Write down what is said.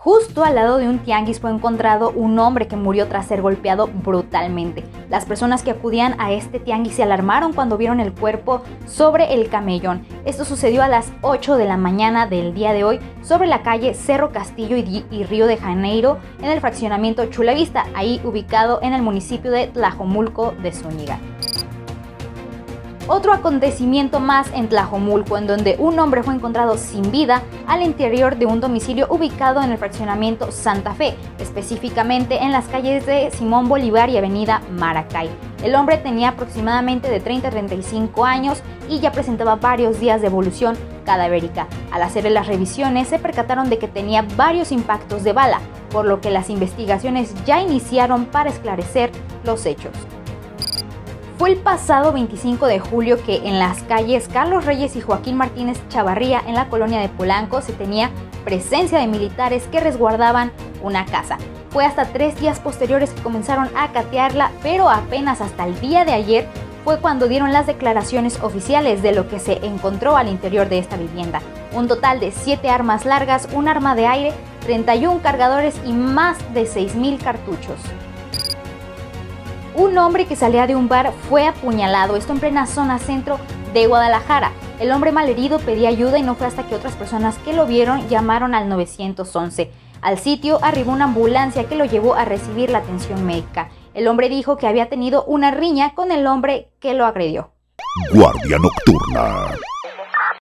Justo al lado de un tianguis fue encontrado un hombre que murió tras ser golpeado brutalmente. Las personas que acudían a este tianguis se alarmaron cuando vieron el cuerpo sobre el camellón. Esto sucedió a las 8 de la mañana del día de hoy sobre la calle Cerro Castillo y Río de Janeiro en el fraccionamiento Chula Vista, ahí ubicado en el municipio de Tlajomulco de Zúñiga. Otro acontecimiento más en Tlajomulco, en donde un hombre fue encontrado sin vida al interior de un domicilio ubicado en el fraccionamiento Santa Fe, específicamente en las calles de Simón Bolívar y Avenida Maracay. El hombre tenía aproximadamente de 30 a 35 años y ya presentaba varios días de evolución cadavérica. Al hacerle las revisiones se percataron de que tenía varios impactos de bala, por lo que las investigaciones ya iniciaron para esclarecer los hechos. Fue el pasado 25 de julio que en las calles Carlos Reyes y Joaquín Martínez Chavarría, en la colonia de Polanco, se tenía presencia de militares que resguardaban una casa. Fue hasta 3 días posteriores que comenzaron a catearla, pero apenas hasta el día de ayer fue cuando dieron las declaraciones oficiales de lo que se encontró al interior de esta vivienda. Un total de 7 armas largas, un arma de aire, 31 cargadores y más de 6,000 cartuchos. Un hombre que salía de un bar fue apuñalado, esto en plena zona centro de Guadalajara. El hombre malherido pedía ayuda y no fue hasta que otras personas que lo vieron llamaron al 911. Al sitio arribó una ambulancia que lo llevó a recibir la atención médica. El hombre dijo que había tenido una riña con el hombre que lo agredió. Guardia Nocturna.